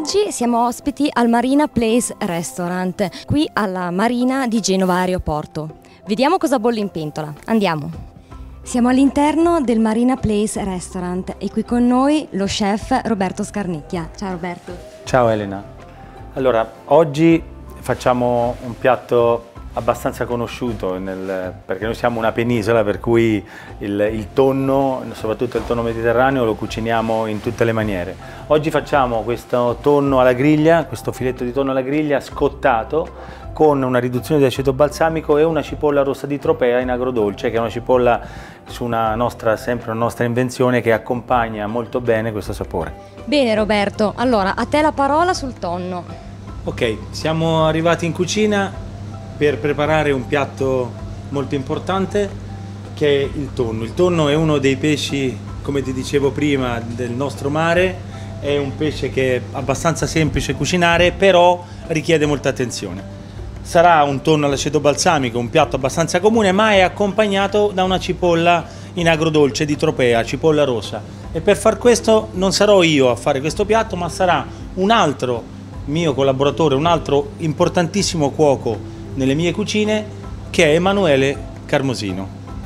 Oggi siamo ospiti al Marina Place Restaurant, qui alla Marina di Genova Aeroporto. Vediamo cosa bolle in pentola. Andiamo. Siamo all'interno del Marina Place Restaurant e qui con noi lo chef Roberto Scarnicchia. Ciao Roberto. Ciao Elena. Allora, oggi facciamo un piatto abbastanza conosciuto perché noi siamo una penisola, per cui il tonno, soprattutto il tonno mediterraneo, lo cuciniamo in tutte le maniere. Oggi facciamo questo tonno alla griglia, questo filetto di tonno alla griglia scottato con una riduzione di aceto balsamico e una cipolla rossa di Tropea in agrodolce, che è una cipolla sempre una nostra invenzione, che accompagna molto bene questo sapore. Bene Roberto, allora a te la parola sul tonno. Ok, siamo arrivati in cucina per preparare un piatto molto importante che è il tonno. Il tonno è uno dei pesci, come ti dicevo prima, del nostro mare. È un pesce che è abbastanza semplice cucinare, però richiede molta attenzione. Sarà un tonno all'aceto balsamico, un piatto abbastanza comune, ma è accompagnato da una cipolla in agrodolce di Tropea, cipolla rossa. E per far questo non sarò io a fare questo piatto, ma sarà un altro mio collaboratore, un altro importantissimo cuoco nelle mie cucine, che è Emanuele Carmosino.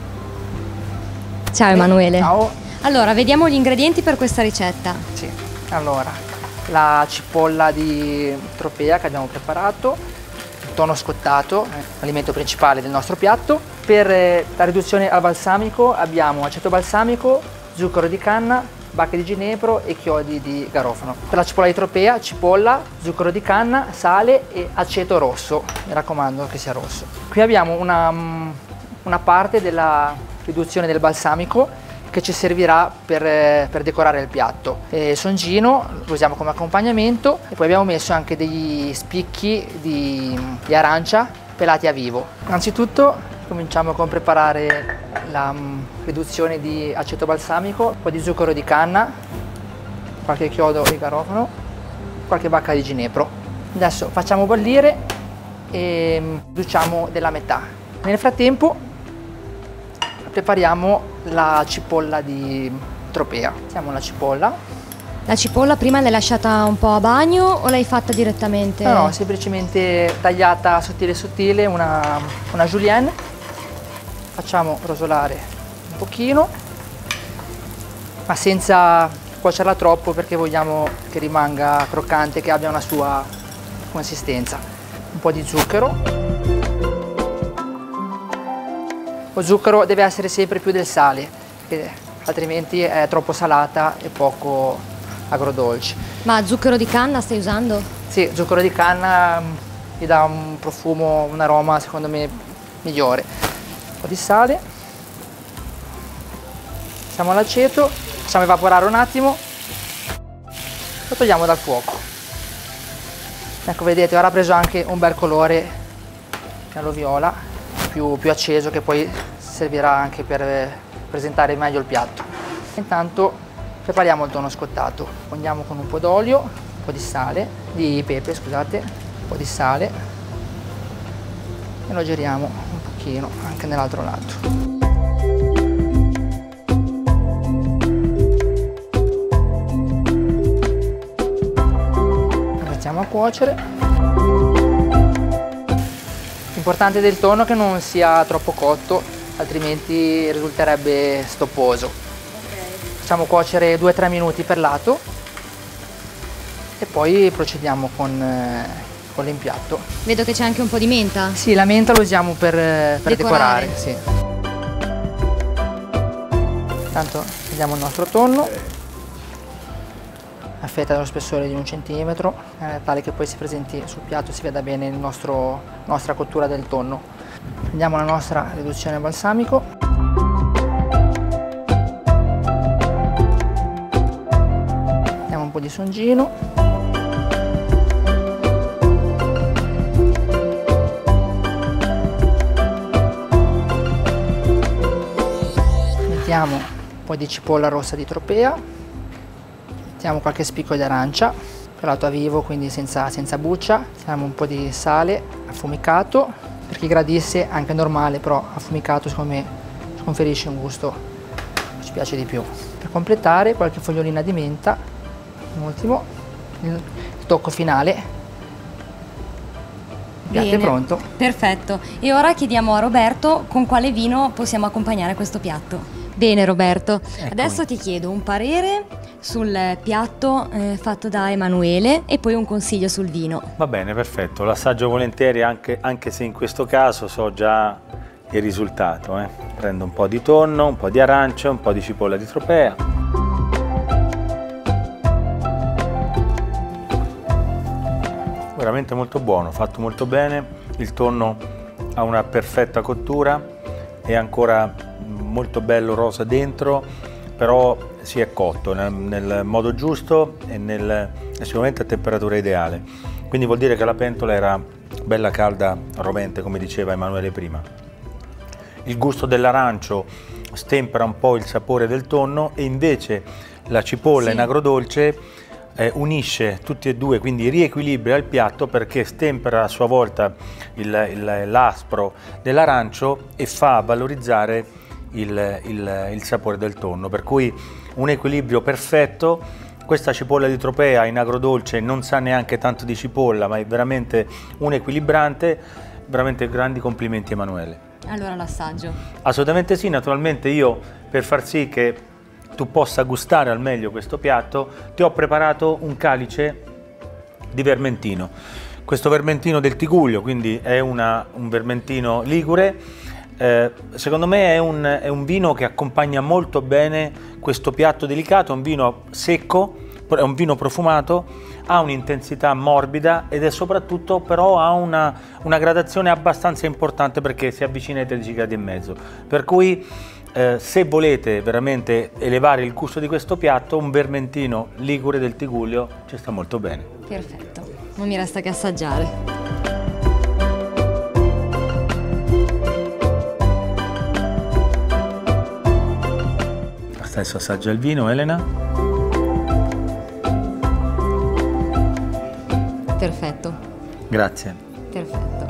Ciao Emanuele. Ciao. Allora, vediamo gli ingredienti per questa ricetta. Sì, allora, la cipolla di Tropea che abbiamo preparato, il tonno scottato, l'alimento principale del nostro piatto. Per la riduzione al balsamico abbiamo aceto balsamico, zucchero di canna, bacche di ginepro e chiodi di garofano. Per la cipolla di Tropea, cipolla, zucchero di canna, sale e aceto rosso, mi raccomando che sia rosso. Qui abbiamo una parte della riduzione del balsamico che ci servirà per decorare il piatto. Songino lo usiamo come accompagnamento e poi abbiamo messo anche degli spicchi di arancia pelati a vivo. Innanzitutto cominciamo con preparare la riduzione di aceto balsamico, un po' di zucchero di canna, qualche chiodo di garofano, qualche bacca di ginepro. Adesso facciamo bollire e riduciamo della metà. Nel frattempo prepariamo la cipolla di Tropea. Mettiamo la cipolla. La cipolla prima l'hai lasciata un po' a bagno o l'hai fatta direttamente? No, semplicemente tagliata sottile sottile, una julienne. Facciamo rosolare un pochino, ma senza cuocerla troppo perché vogliamo che rimanga croccante, che abbia una sua consistenza. Un po' di zucchero. Lo zucchero deve essere sempre più del sale, perché altrimenti è troppo salata e poco agrodolce. Ma zucchero di canna stai usando? Sì, zucchero di canna gli dà un profumo, un aroma secondo me migliore. Un po' di sale. Passiamo all'aceto, facciamo evaporare un attimo, lo togliamo dal fuoco. Ecco, vedete, ora ha preso anche un bel colore giallo viola, più acceso, che poi servirà anche per presentare meglio il piatto. Intanto prepariamo il tonno scottato. Fondiamo con un po' d'olio, un po' di pepe, scusate, un po' di sale e lo giriamo un pochino anche nell'altro lato. Lo mettiamo a cuocere. L'importante del tonno è che non sia troppo cotto, altrimenti risulterebbe stopposo. Facciamo cuocere 2-3 minuti per lato e poi procediamo con l'impiatto. Vedo che c'è anche un po' di menta. Sì, la menta lo usiamo per decorare. Sì. Intanto vediamo il nostro tonno, a fetta dello spessore di 1 centimetro, tale che poi si presenti sul piatto, si veda bene la nostra cottura del tonno. Prendiamo la nostra riduzione balsamico. Mettiamo un po' di songino. Mettiamo un po' di cipolla rossa di Tropea. Mettiamo qualche spicco di arancia, pelato a vivo, quindi senza buccia. Mettiamo un po' di sale affumicato, per chi gradisse anche normale, però affumicato secondo me conferisce un gusto che ci piace di più. Per completare qualche fogliolina di menta, un ultimo, il tocco finale. Il piatto è pronto. Perfetto. E ora chiediamo a Roberto con quale vino possiamo accompagnare questo piatto. Bene Roberto, adesso ti chiedo un parere sul piatto fatto da Emanuele e poi un consiglio sul vino. Va bene, perfetto, l'assaggio volentieri anche se in questo caso so già il risultato. Prendo un po' di tonno, un po' di arancia, un po' di cipolla di Tropea. Veramente molto buono, fatto molto bene, il tonno ha una perfetta cottura, è ancora molto bello rosa dentro, però si è cotto nel modo giusto e sicuramente a temperatura ideale. Quindi vuol dire che la pentola era bella calda, rovente, come diceva Emanuele prima. Il gusto dell'arancio stempera un po' il sapore del tonno e invece la cipolla in agrodolce unisce tutti e due, quindi riequilibra il piatto perché stempera a sua volta l'aspro dell'arancio e fa valorizzare il sapore del tonno, per cui un equilibrio perfetto. Questa cipolla di Tropea in agrodolce non sa neanche tanto di cipolla, ma è veramente un equilibrante. Veramente grandi complimenti Emanuele. Allora l'assaggio. Assolutamente sì, naturalmente io per far sì che tu possa gustare al meglio questo piatto ti ho preparato un calice di vermentino. Questo vermentino del Tigullio, quindi è un vermentino ligure. Secondo me è un vino che accompagna molto bene questo piatto delicato, è un vino secco, è un vino profumato, ha un'intensità morbida ed è soprattutto però ha una gradazione abbastanza importante perché si avvicina ai 13 gradi e mezzo, per cui se volete veramente elevare il gusto di questo piatto, un vermentino ligure del Tigullio ci sta molto bene. Perfetto, non mi resta che assaggiare. Adesso assaggia il vino, Elena. Perfetto. Grazie. Perfetto.